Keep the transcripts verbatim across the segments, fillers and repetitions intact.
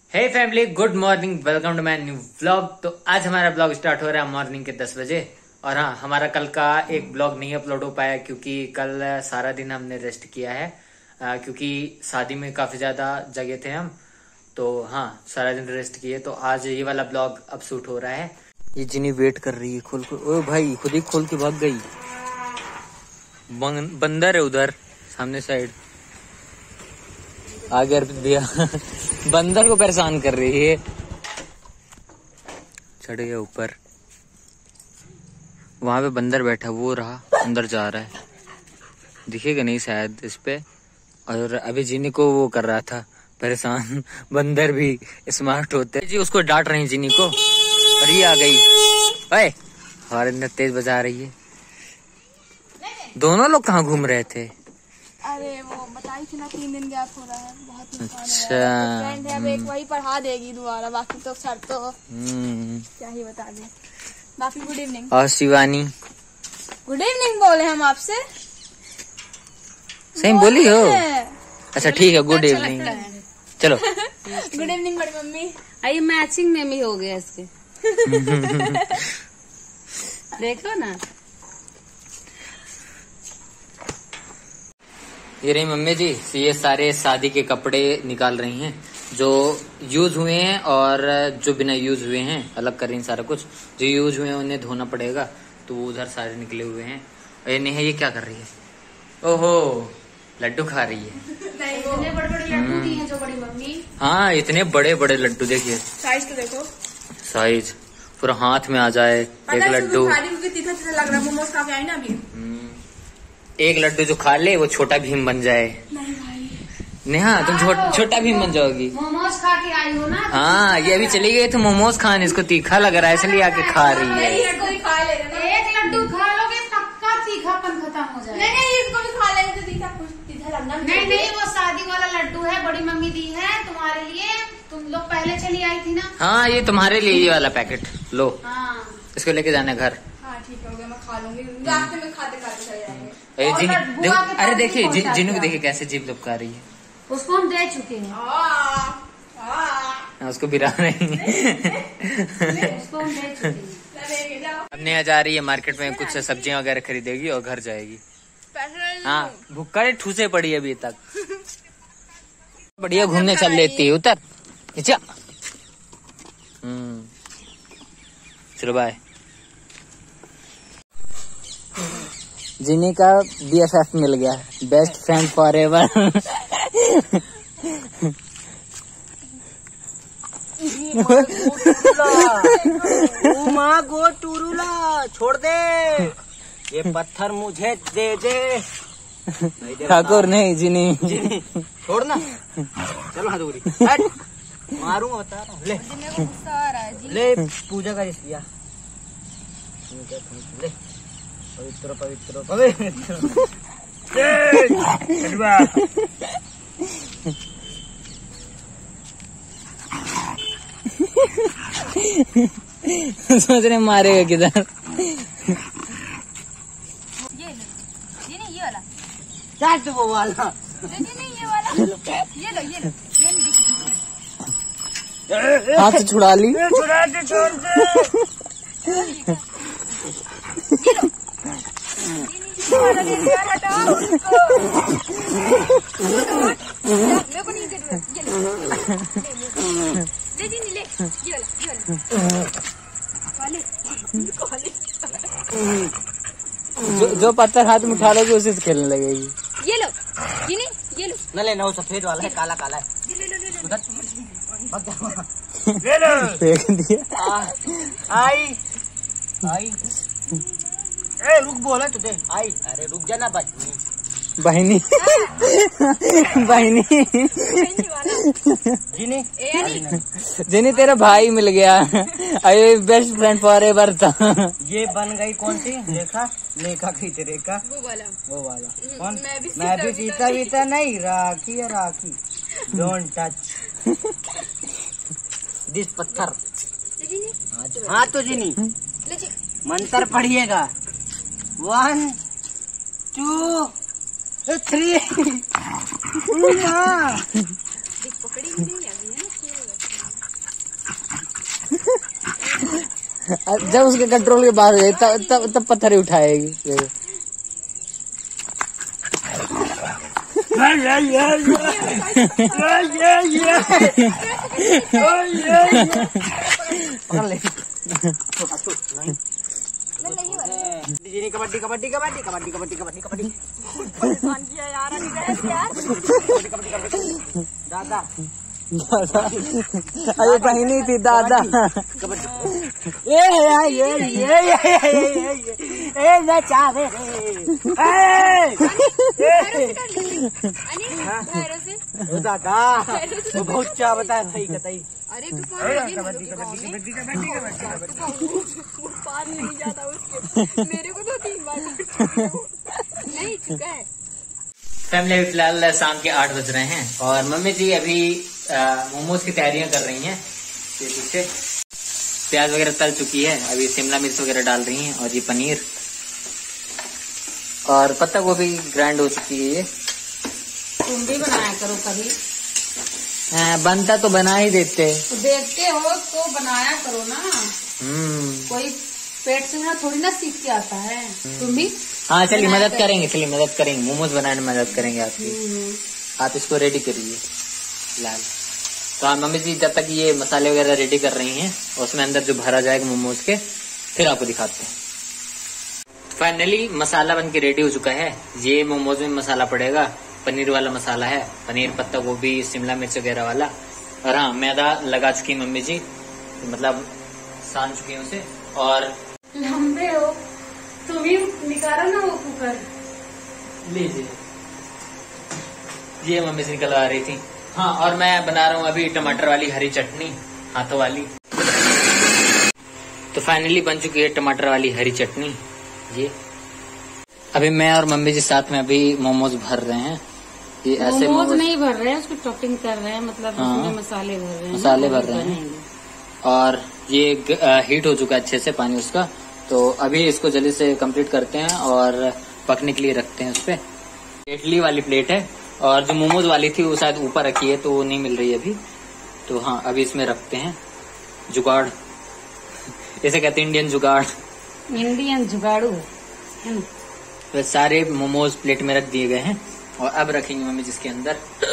Hey family, good morning, welcome to my new vlog. तो आज हमारा ब्लॉग स्टार्ट हो रहा है मॉर्निंग के दस बजे। और हाँ, हमारा कल का एक ब्लॉग नहीं अपलोड हो पाया क्योंकि कल सारा दिन हमने रेस्ट किया है, आ, क्योंकि शादी में काफी ज्यादा जगह थे हम। तो हाँ, सारा दिन रेस्ट किए। तो आज ये वाला ब्लॉग अब शूट हो रहा है। ये जिनी वेट कर रही है, खोल खोल। ओ भाई, खुद ही खोल के भाग गई। बंदर है उधर सामने साइड, आगे दिया। बंदर को परेशान कर रही है। चढ़ गया ऊपर, वहां पे बंदर बैठा, वो रहा अंदर जा रहा है, दिखेगा नहीं शायद इस पे। और अभी जीनी को वो कर रहा था परेशान। बंदर भी स्मार्ट होते जी, उसको डांट रही जीनी को। और ये आ गई, ओए हमारे इतने तेज बजा रही है। दोनों लोग कहाँ घूम रहे थे? अरे वो बताई थी ना, तीन दिन गैप हो रहा है, बहुत नुकसान अच्छा, है। फ्रेंड है, अब एक वही पढ़ा देगी दोबारा, बाकी तो सर तो क्या ही बता दें। बाकी गुड इवनिंग। और शिवानी, गुड इवनिंग बोले हम आपसे। सही बोली हो? अच्छा ठीक है, गुड इवनिंग। चलो गुड इवनिंग बड़ी मम्मी। आइए, मैचिंग में भी हो गया इसके। देखो ना, ये रही मम्मी जी। ये सारे शादी के कपड़े निकाल रही हैं, जो यूज हुए हैं और जो बिना यूज हुए हैं। अलग कर रही हैं सारा कुछ। जो यूज हुए हैं उन्हें धोना पड़ेगा, तो वो उधर सारे निकले हुए हैं। और ये नेहा, ये क्या कर रही है? ओहो, लड्डू खा रही है। नहीं, वो इतने बड़े बड़े लड्डू दी हैं जो बड़ी मम्मी। हाँ, इतने बड़े बड़े लड्डू, देखिए साइज तो देखो, साइज पूरा हाथ में आ जाए एक लड्डू। तीखा तीखा लग रहा है, मोमोज खा के आई ना अभी। एक लड्डू जो खा ले वो छोटा भीम बन जाए। नहीं भाई नेहा, तुम छो, छोटा भीम बन जाओगी। मोमोज खा के आई हो ना? हाँ, ये अभी चली गई तो मोमोज खाने, इसको तीखा लग रहा है इसलिए आके खा रही है। इसको भी खा लेगा ना। एक लड्डू खा लोगे पक्का तीखापन खत्म हो जाएगा। नहीं नहीं, इसको भी खा लेंगे तो तीखा कुछ तीखा लगना नहीं नहीं, वो शादी वाला लड्डू है, बड़ी मम्मी दी है तुम्हारे लिए। तुम लोग पहले चली आई थी ना। हाँ, ये तुम्हारे लिए ये वाला पैकेट लो। हाँ, इसको लेके जाना घर। हाँ ठीक हो गया, मैं खा लूंगी, रास्ते में खाते खाते चले जाएंगे। अरे जिन, और देखो, बुआ के अरे पास देखिए भी पहुंचा जिन्नू को दिया। देखिए कैसे जीभ लपका रही है। उसको हम दे चुके हैं। हाँ, उसको बिरा रही है। उसको हम दे चुके हैं। अब नेहा जा रही है मार्केट में, कुछ सब्जियां वगैरह खरीदेगी और घर जाएगी। हाँ, भुक्कड़ ठूसे पड़ी अभी तक। बढ़िया घूमने चल लेती है, उतर नीचे। हम्म, चलो बाय। जिनी का बी एफ एफ मिल गया, best friend forever. Uma गो टूरूला, छोड़ दे ये पत्थर, मुझे दे दे। ठाकुर नहीं, जिनी। जिनी छोड़ ना, चलो हाँ दूरी मारूंगा, बता रहा हूँ। ले गुस्सा आ रहा है जी। ले, पूजा का रिश्तिया ले, पवित्र पवित्र पवित्र। सोच रहे मारेगा किधर। ये लो, ये नहीं, ये वाला। चाट वो वाला, नहीं नहीं, ये वाला। ये लो ये लो, ये नहीं। हाथ से छुड़ा ली। छुड़ा दे, छोड़ दे। जो, जो पत्थर हाथ में उठा लोगे उसी से खेलने लगेगी। ये लो जिनी, ये लो। न लेना, वो सफेद वाला है, काला काला है। उधर फेंक दिया। आई आई, ए रुक, बोला तुझे आई। अरे रुक जा ना बचनी। बहनी बहनी जिनी, जिनी तेरा भाई मिल गया। अरे बेस्ट फ्रेंड फॉर एवर था। ये बन गई कौन सी रेखा? लेखा की रेखा, वो वाला, वो वाला कौन? मैं भी मैं भी सीता बीता नहीं, राखी है राखी। डोंट टच दिस पत्थर। हाँ तो जिनी, मंत्र पढ़िएगा। One two three. पकड़ी नहीं अभी है। जब उसके कंट्रोल के बाहर हो जाए तब तब तब पत्थर ही उठाएगी। कबड्डी कबड्डी कबड्डी कबड्डी कबड्डी कबड्डी कबड्डी दादा अरे कहीं नहीं थी दादा। ये ये ये ये ये ये ये चाह रे दादा वो बहुत चाह बताया भाई कतई। अरे तू कबड्डी कबड्डी कबड्डी कबड्डी पार नहीं जाता उसके, मेरे को तो तीन बार नहीं चुका है। फैमिली अभी फिलहाल शाम के आठ बज रहे हैं और मम्मी जी अभी मोमोज की तैयारियां कर रही हैं। ये पीछे प्याज वगैरह तल चुकी है, अभी शिमला मिर्च वगैरह डाल रही हैं और ये पनीर और पत्ता गोभी ग्राइंड हो चुकी है। ये तुम भी बनाया करो कभी। आ, बनता तो बना ही देते। तो देखते हो तो बनाया करो ना। हम्म कोई पेट से ना थोड़ी ना सीख के आता है। तुम भी हाँ चलिए मदद करेंगे, चलिए मदद करेंगे, मोमोज बनाने में मदद करेंगे आपकी। आप इसको रेडी करिए फिलहाल। तो हाँ मम्मी जी जब तक ये मसाले वगैरह रेडी कर रही हैं और उसमें अंदर जो भरा जाएगा मोमोज के फिर आपको दिखाते हैं। फाइनली मसाला बन के रेडी हो चुका है। ये मोमोज में मसाला पड़ेगा, पनीर वाला मसाला है, पनीर पत्ता गोभी शिमला मिर्च वगैरह वाला। और हाँ मैदा लगा चुकी है मम्मी जी, मतलब सान चुकी है उसे। और लंबे हो तुम ही निकाला ना वो कुकर। लीजिए ये मम्मी से निकलवा रही थी। हाँ और मैं बना रहा हूँ अभी टमाटर वाली हरी चटनी, हाथों वाली। तो फाइनली बन चुकी है टमाटर वाली हरी चटनी। ये अभी मैं और मम्मी जी साथ में अभी मोमोज भर रहे हैं। ये ऐसे मोमोज नहीं भर रहे हैं, उसको टॉपिंग कर रहे हैं, मतलब हाँ, उसमें मसाले भर रहे हैं। मसाले भर रहे हैं और ये आ, हीट हो चुका है अच्छे से पानी उसका। तो अभी इसको जल्दी से कंप्लीट करते हैं और पकने के लिए रखते हैं उस पर। इडली वाली प्लेट है और जो मोमोज वाली थी वो शायद ऊपर रखी है तो वो नहीं मिल रही अभी। तो हाँ अभी इसमें रखते हैं जुगाड़, इसे कहते हैं इंडियन जुगाड़। इंडियन जुगाड़ू है ना। तो सारे मोमोज प्लेट में रख दिए गए हैं और अब रखेंगे मम्मी जिसके अंदर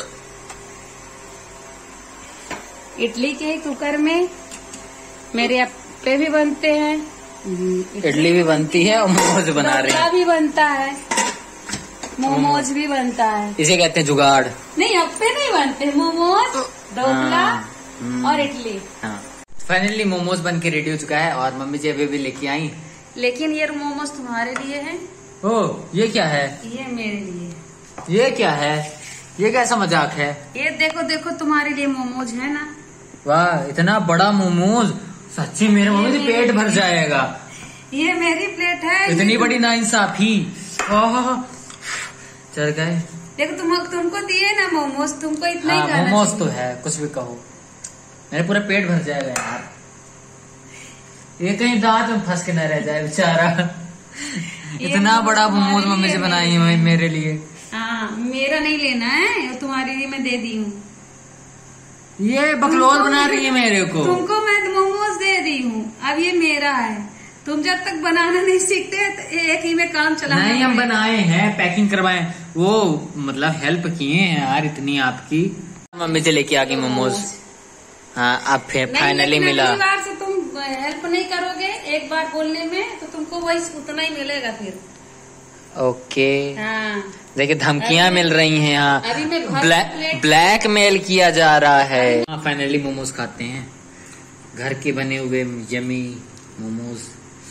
इडली के कुकर में मेरे अप्पे भी बनते हैं, इडली भी बनती है और मोमोज बना रहे हैं। भी बनता है, मोमोज भी बनता है। इसे कहते हैं जुगाड़। नहीं अप्पे नहीं बनते, मोमोज ढोकला हाँ, और इडली। हाँ फाइनली मोमोज बन के रेडी हो चुका है और मम्मी जी अभी भी लेके आई। लेकिन ये मोमोज तुम्हारे लिए है। ओह ये क्या है? ये मेरे लिए। ये क्या है? ये कैसा मजाक है? ये देखो देखो तुम्हारे लिए मोमोज है ना। वाह इतना बड़ा मोमोज, सच्ची मेरे मम्मी जी पेट भर जाएगा। ये मेरी प्लेट है। इतनी बड़ी नाइंसाफी। ओह चल गए। देखो तुम तुमको दिए ना मोमोज, तुमको इतना हाँ, ही खाना मोमोज चाहिए। तो है, कुछ भी कहो मेरे पूरा पेट भर जाएगा यार। ये कहीं दांत में फंस के न रह जाए बेचारा। इतना बड़ा मोमोज मम्मी से बनाई है मेरे लिए। हाँ मेरा नहीं लेना है, तुम्हारे लिए मैं दे दी हूँ। ये बकलोल बना रही है मेरे को। तुमको मैं मोमोज दे दी हूँ, अब ये मेरा है। तुम जब तक बनाना नहीं सीखते तो एक ही में काम चलाना। नहीं हम बनाए हैं, पैकिंग करवाए, वो मतलब हेल्प किए हैं यार इतनी आपकी। मम्मी से लेके आ गई मोमोज। हाँ अब फिर फाइनली मिला। अगली बार से तुम हेल्प नहीं करोगे एक बार बोलने में तो तुमको वही उतना ही मिलेगा फिर। ओके हाँ देखिए धमकियां मिल रही हैं यहाँ, अभी मैं घर ब्लैक से प्लेट- ब्लैक मेल किया जा रहा है। हाँ फाइनली मोमोज खाते हैं, घर के बने हुए यमी मोमोज।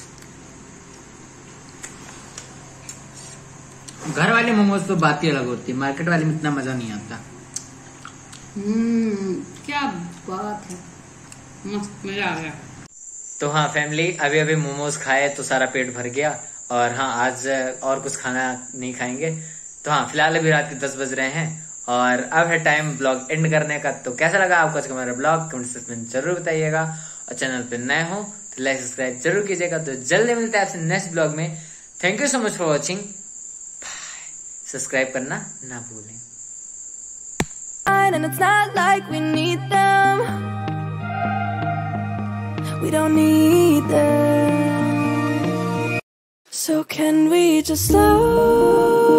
घर वाले मोमोज तो बात ही अलग होती है, मार्केट वाले में इतना मजा नहीं आता। हम्म क्या बात है, मस्त मजा आ गया। तो हाँ फैमिली अभी अभी मोमोज खाए तो सारा पेट भर गया और हाँ आज और कुछ खाना नहीं खाएंगे। तो हाँ फिलहाल अभी रात के दस बज रहे हैं और अब है टाइम ब्लॉग एंड करने का। तो कैसा लगा आपको आज का हमारा ब्लॉग कमेंट सेक्शन में जरूर बताइएगा और चैनल पे नए हो तो लाइक सब्सक्राइब जरूर कीजिएगा। तो जल्दी मिलते हैं आपसे नेक्स्ट ब्लॉग में। Thank you so much for watching. Subscribe करना ना भूलें। And it's not like we need them. we don't need them. So can we just slow